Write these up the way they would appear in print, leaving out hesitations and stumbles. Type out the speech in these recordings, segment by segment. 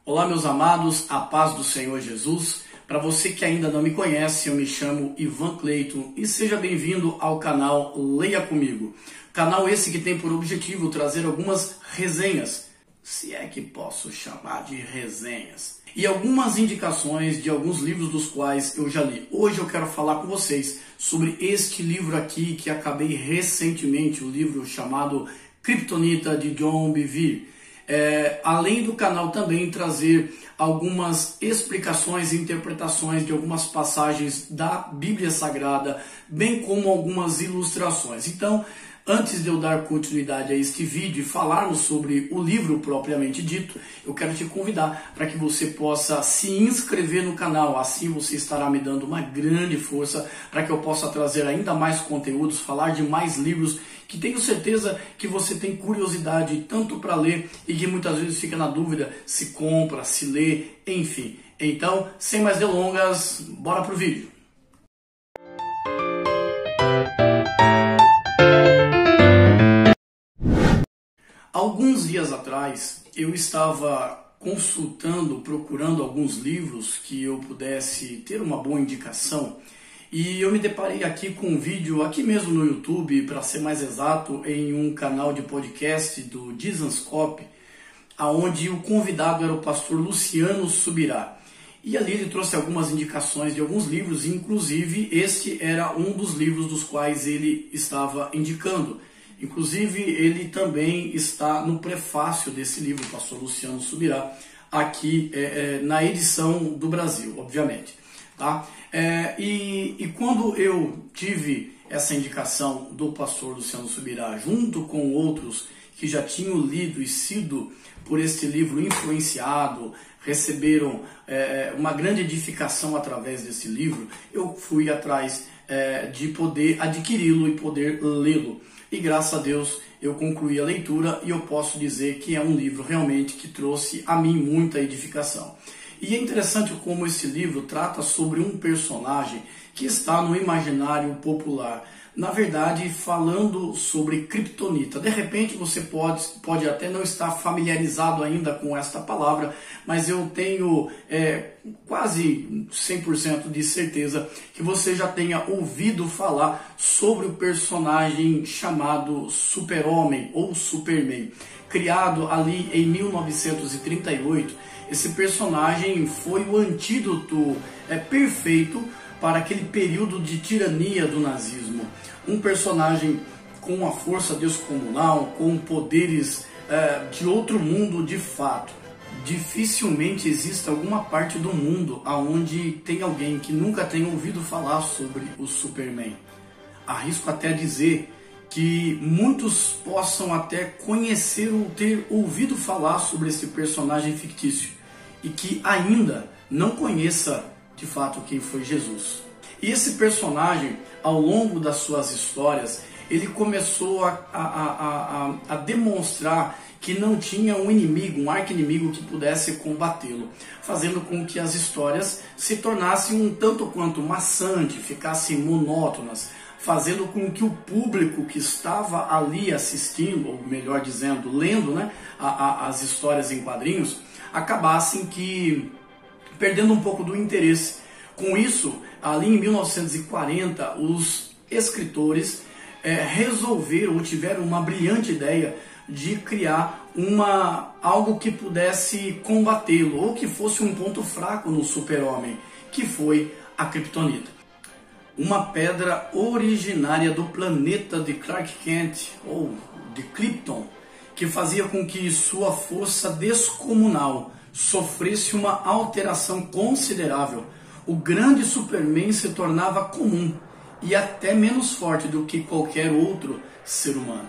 Olá, meus amados, a paz do Senhor Jesus. Para você que ainda não me conhece, eu me chamo Ivan Cleiton e seja bem-vindo ao canal Leia Comigo. Canal esse que tem por objetivo trazer algumas resenhas, se é que posso chamar de resenhas, e algumas indicações de alguns livros dos quais eu já li. Hoje eu quero falar com vocês sobre este livro aqui que acabei recentemente, o livro chamado Kryptonita, de John Bevere. Além do canal também trazer algumas explicações e interpretações de algumas passagens da Bíblia Sagrada, bem como algumas ilustrações. Então, antes de eu dar continuidade a este vídeo e falarmos sobre o livro propriamente dito, eu quero te convidar para que você possa se inscrever no canal. Assim você estará me dando uma grande força para que eu possa trazer ainda mais conteúdos, falar de mais livros que tenho certeza que você tem curiosidade tanto para ler e que muitas vezes fica na dúvida se compra, se lê, enfim. Então, sem mais delongas, bora pro vídeo. Alguns dias atrás, eu estava consultando, procurando alguns livros que eu pudesse ter uma boa indicação, e eu me deparei aqui com um vídeo, aqui mesmo no YouTube, para ser mais exato, em um canal de podcast do Dizanscope, onde o convidado era o pastor Luciano Subirá. E ali ele trouxe algumas indicações de alguns livros, inclusive este era um dos livros dos quais ele estava indicando. Inclusive, ele também está no prefácio desse livro, o pastor Luciano Subirá, aqui na edição do Brasil, obviamente. Tá? E quando eu tive essa indicação do pastor Luciano Subirá, junto com outros que já tinham lido e sido por este livro influenciado, receberam uma grande edificação através desse livro, eu fui atrás de poder adquiri-lo e poder lê-lo. E graças a Deus eu concluí a leitura e eu posso dizer que é um livro realmente que trouxe a mim muita edificação. E é interessante como esse livro trata sobre um personagem que está no imaginário popular. Na verdade, falando sobre Kryptonita. De repente você pode até não estar familiarizado ainda com esta palavra, mas eu tenho quase 100% de certeza que você já tenha ouvido falar sobre o personagem chamado Super-Homem ou Superman. Criado ali em 1938, esse personagem foi o antídoto perfeito para aquele período de tirania do nazismo. Um personagem com uma força descomunal, com poderes de outro mundo de fato. Dificilmente existe alguma parte do mundo onde tem alguém que nunca tenha ouvido falar sobre o Superman. Arrisco até dizer que muitos possam até conhecer ou ter ouvido falar sobre esse personagem fictício e que ainda não conheça de fato quem foi Jesus. E esse personagem, ao longo das suas histórias, ele começou a demonstrar que não tinha um inimigo, um arqui-inimigo que pudesse combatê-lo, fazendo com que as histórias se tornassem um tanto quanto maçantes, ficassem monótonas, fazendo com que o público que estava ali assistindo, ou melhor dizendo, lendo as histórias em quadrinhos, acabassem perdendo um pouco do interesse. Com isso, ali em 1940, os escritores resolveram ou tiveram uma brilhante ideia de criar algo que pudesse combatê-lo, ou que fosse um ponto fraco no Super-Homem, que foi a Kryptonita. Uma pedra originária do planeta de Clark Kent, ou de Krypton, que fazia com que sua força descomunal sofresse uma alteração considerável. O grande Superman se tornava comum e até menos forte do que qualquer outro ser humano.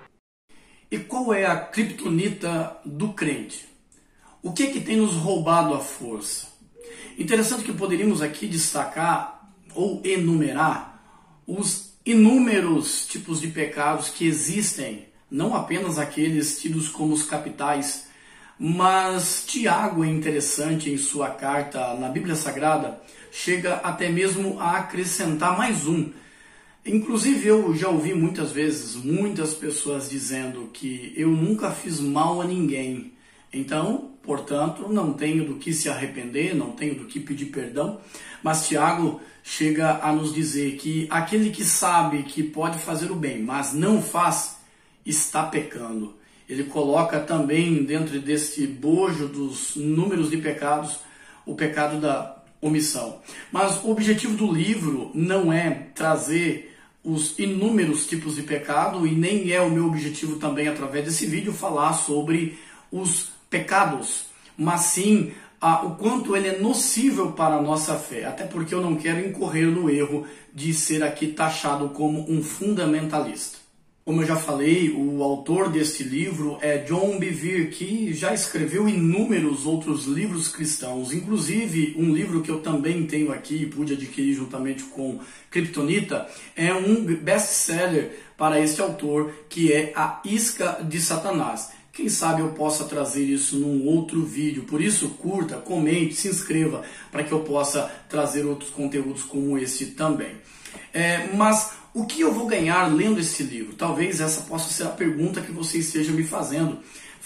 E qual é a Kryptonita do crente? O que tem nos roubado a força? Interessante que poderíamos aqui destacar ou enumerar os inúmeros tipos de pecados que existem, não apenas aqueles tidos como os capitais, mas Tiago é interessante em sua carta na Bíblia Sagrada, chega até mesmo a acrescentar mais um. Inclusive eu já ouvi muitas vezes muitas pessoas dizendo que eu nunca fiz mal a ninguém. Então portanto, não tenho do que se arrepender, não tenho do que pedir perdão. Mas Tiago chega a nos dizer que aquele que sabe que pode fazer o bem, mas não faz, está pecando. Ele coloca também dentro deste bojo dos números de pecados, o pecado da omissão. Mas o objetivo do livro não é trazer os inúmeros tipos de pecado, e nem é o meu objetivo também, através desse vídeo, falar sobre os pecados, mas sim o quanto ele é nocível para a nossa fé, até porque eu não quero incorrer no erro de ser aqui taxado como um fundamentalista. Como eu já falei, o autor deste livro é John Bevere, que já escreveu inúmeros outros livros cristãos, inclusive um livro que eu também tenho aqui e pude adquirir juntamente com Kryptonita, é um best-seller para este autor, que é A Isca de Satanás. Quem sabe eu possa trazer isso num outro vídeo, por isso curta, comente, se inscreva, para que eu possa trazer outros conteúdos como esse também. Mas o que eu vou ganhar lendo esse livro? Talvez essa possa ser a pergunta que você esteja me fazendo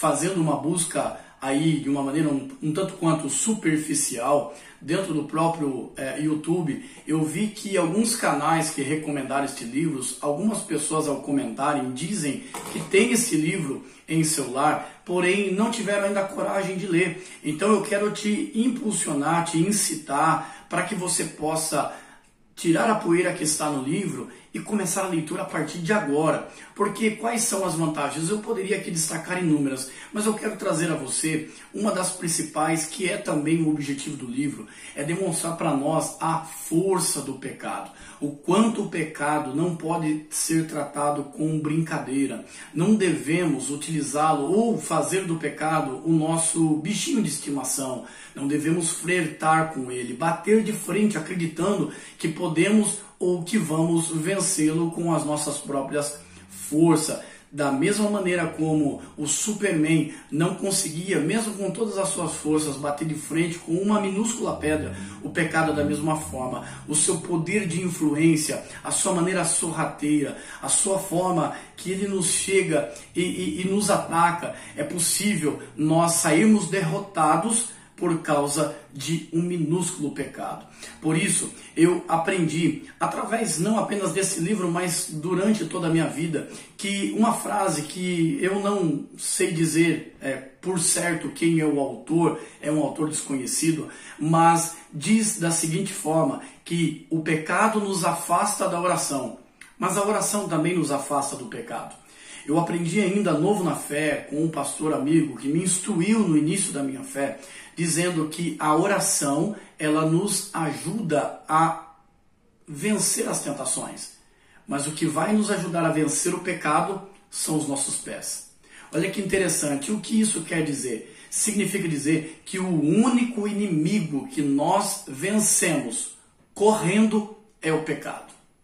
uma busca aí de uma maneira um tanto quanto superficial dentro do próprio YouTube. Eu vi que alguns canais que recomendaram este livro, algumas pessoas ao comentarem dizem que tem esse livro em celular, porém não tiveram ainda a coragem de ler. Então eu quero te impulsionar, te incitar para que você possa tirar a poeira que está no livro e começar a leitura a partir de agora. Porque quais são as vantagens? Eu poderia aqui destacar inúmeras, mas eu quero trazer a você uma das principais, que é também o objetivo do livro, é demonstrar para nós a força do pecado. O quanto o pecado não pode ser tratado com brincadeira. Não devemos utilizá-lo ou fazer do pecado o nosso bichinho de estimação. Não devemos flertar com ele, bater de frente acreditando que podemos ou que vamos vencê-lo com as nossas próprias forças. Da mesma maneira como o Superman não conseguia, mesmo com todas as suas forças, bater de frente com uma minúscula pedra, o pecado da mesma forma. O seu poder de influência, a sua maneira sorrateira, a sua forma que ele nos chega e nos ataca, é possível nós sairmos derrotados por causa de um minúsculo pecado. Por isso, eu aprendi, através não apenas desse livro, mas durante toda a minha vida, que uma frase que eu não sei dizer por certo quem é o autor, é um autor desconhecido, mas diz da seguinte forma, que o pecado nos afasta da oração, mas a oração também nos afasta do pecado. Eu aprendi ainda novo na fé com um pastor amigo que me instruiu no início da minha fé, dizendo que a oração, ela nos ajuda a vencer as tentações. Mas o que vai nos ajudar a vencer o pecado são os nossos pés. Olha que interessante, o que isso quer dizer? Significa dizer que o único inimigo que nós vencemos correndo é o pecado.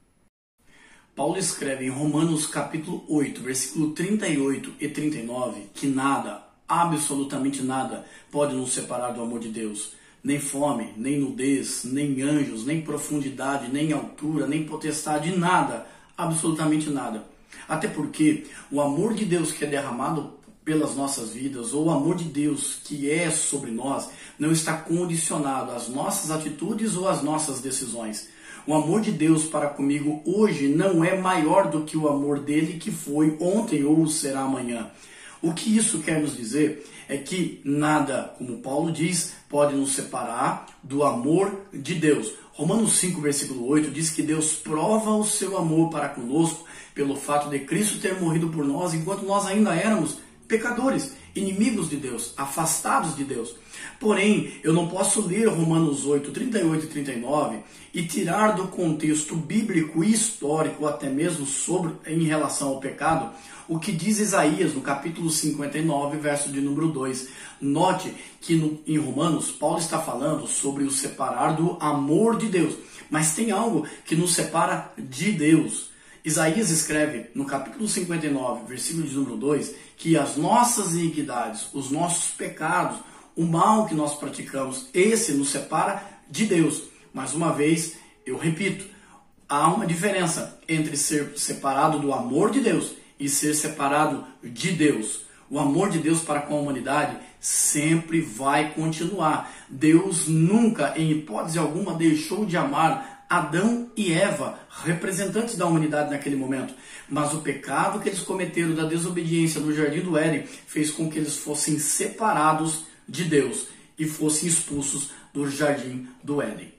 Paulo escreve em Romanos capítulo 8, versículo 38 e 39, que nada, absolutamente nada, pode nos separar do amor de Deus. Nem fome, nem nudez, nem anjos, nem profundidade, nem altura, nem potestade, nada, absolutamente nada. Até porque o amor de Deus que é derramado pelas nossas vidas, ou o amor de Deus que é sobre nós, não está condicionado às nossas atitudes ou às nossas decisões. O amor de Deus para comigo hoje não é maior do que o amor dele que foi ontem ou será amanhã. O que isso quer nos dizer é que nada, como Paulo diz, pode nos separar do amor de Deus. Romanos 5, versículo 8 diz que Deus prova o seu amor para conosco pelo fato de Cristo ter morrido por nós enquanto nós ainda éramos pecadores, inimigos de Deus, afastados de Deus. Porém, eu não posso ler Romanos 8, 38 e 39 e tirar do contexto bíblico e histórico, até mesmo em relação ao pecado, o que diz Isaías no capítulo 59, verso de número 2. Note que em Romanos, Paulo está falando sobre o separar do amor de Deus, mas tem algo que nos separa de Deus. Isaías escreve no capítulo 59, versículo de número 2, que as nossas iniquidades, os nossos pecados, o mal que nós praticamos, esse nos separa de Deus. Mais uma vez, eu repito, há uma diferença entre ser separado do amor de Deus e ser separado de Deus. O amor de Deus para com a humanidade sempre vai continuar. Deus nunca, em hipótese alguma, deixou de amar Adão e Eva, representantes da humanidade naquele momento. Mas o pecado que eles cometeram da desobediência no Jardim do Éden fez com que eles fossem separados de Deus e fossem expulsos do Jardim do Éden.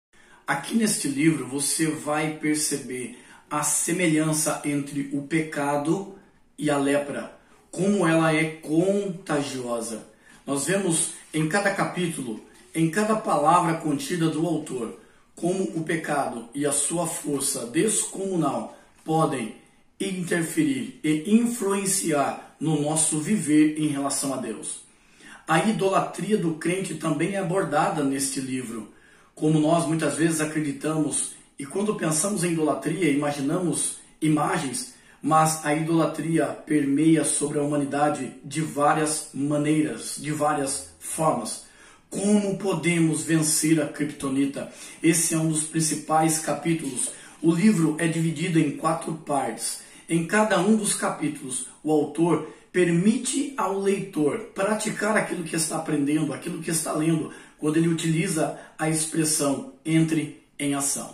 Aqui neste livro você vai perceber a semelhança entre o pecado e a lepra, como ela é contagiosa. Nós vemos em cada capítulo, em cada palavra contida do autor, como o pecado e a sua força descomunal podem interferir e influenciar no nosso viver em relação a Deus. A idolatria do crente também é abordada neste livro. Como nós muitas vezes acreditamos, e quando pensamos em idolatria, imaginamos imagens, mas a idolatria permeia sobre a humanidade de várias maneiras, de várias formas. Como podemos vencer a criptonita? Esse é um dos principais capítulos. O livro é dividido em 4 partes. Em cada um dos capítulos, o autor permite ao leitor praticar aquilo que está aprendendo, aquilo que está lendo, quando ele utiliza a expressão entre em ação.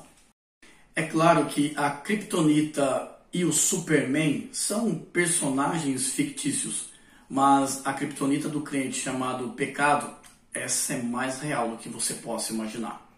É claro que a criptonita e o Superman são personagens fictícios, mas a criptonita do crente, chamado pecado, essa é mais real do que você possa imaginar.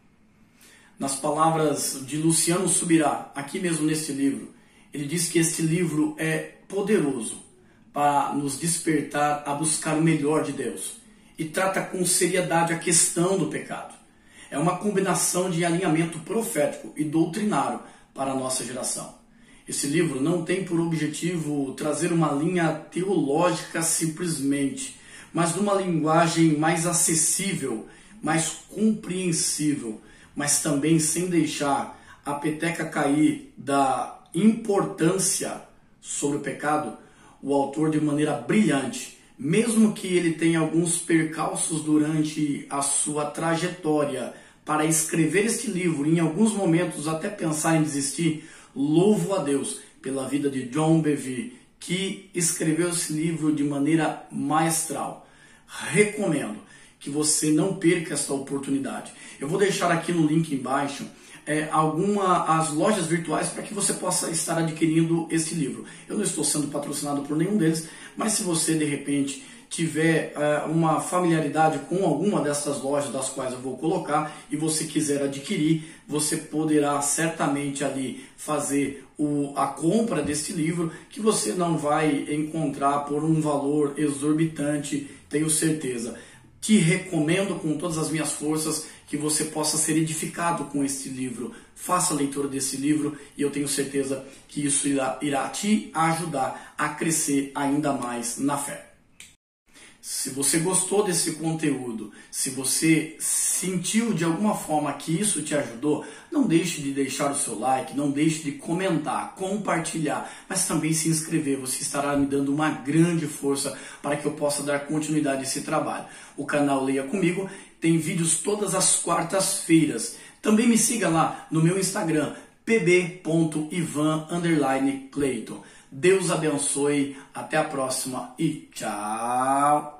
Nas palavras de Luciano Subirá, aqui mesmo neste livro, ele diz que este livro é poderoso para nos despertar a buscar o melhor de Deus e trata com seriedade a questão do pecado. É uma combinação de alinhamento profético e doutrinário para a nossa geração. Esse livro não tem por objetivo trazer uma linha teológica simplesmente, mas numa linguagem mais acessível, mais compreensível, mas também sem deixar a peteca cair da importância sobre o pecado. O autor, de maneira brilhante, mesmo que ele tenha alguns percalços durante a sua trajetória para escrever este livro, em alguns momentos até pensar em desistir, louvo a Deus pela vida de John Bevere, que escreveu esse livro de maneira maestral. Recomendo que você não perca essa oportunidade. Eu vou deixar aqui no link embaixo as lojas virtuais para que você possa estar adquirindo este livro. Eu não estou sendo patrocinado por nenhum deles, mas se você de repente tiver uma familiaridade com alguma dessas lojas das quais eu vou colocar e você quiser adquirir, você poderá certamente ali fazer a compra deste livro, que você não vai encontrar por um valor exorbitante, tenho certeza. Te recomendo com todas as minhas forças que você possa ser edificado com este livro. Faça a leitura desse livro e eu tenho certeza que isso irá te ajudar a crescer ainda mais na fé. Se você gostou desse conteúdo, se você sentiu de alguma forma que isso te ajudou, não deixe de deixar o seu like, não deixe de comentar, compartilhar, mas também se inscrever. Você estará me dando uma grande força para que eu possa dar continuidade a esse trabalho. O canal Leia Comigo tem vídeos todas as quartas-feiras. Também me siga lá no meu Instagram, pb.ivan_cleiton. Deus abençoe, até a próxima e tchau!